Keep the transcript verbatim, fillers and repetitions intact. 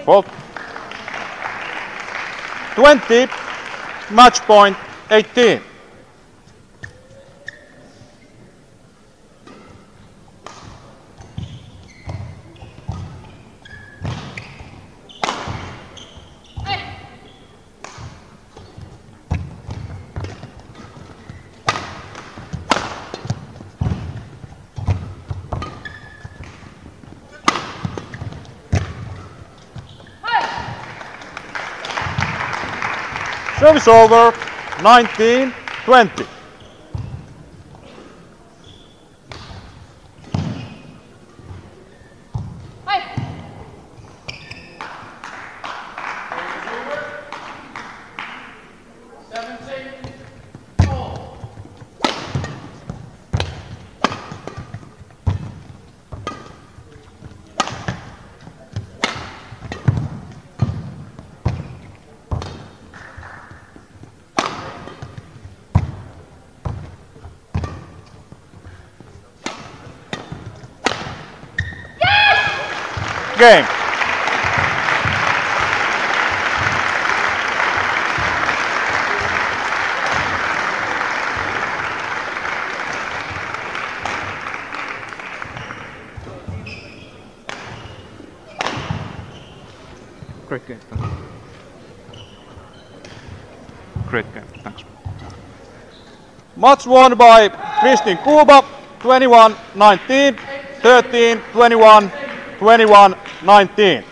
fault. twenty, match point eighteen. Service over, nineteen twenty. Game. Great game. Great game. Thanks. Match won by Kristin Kuuba, twenty-one nineteen, thirteen twenty-one, twenty-one nineteen.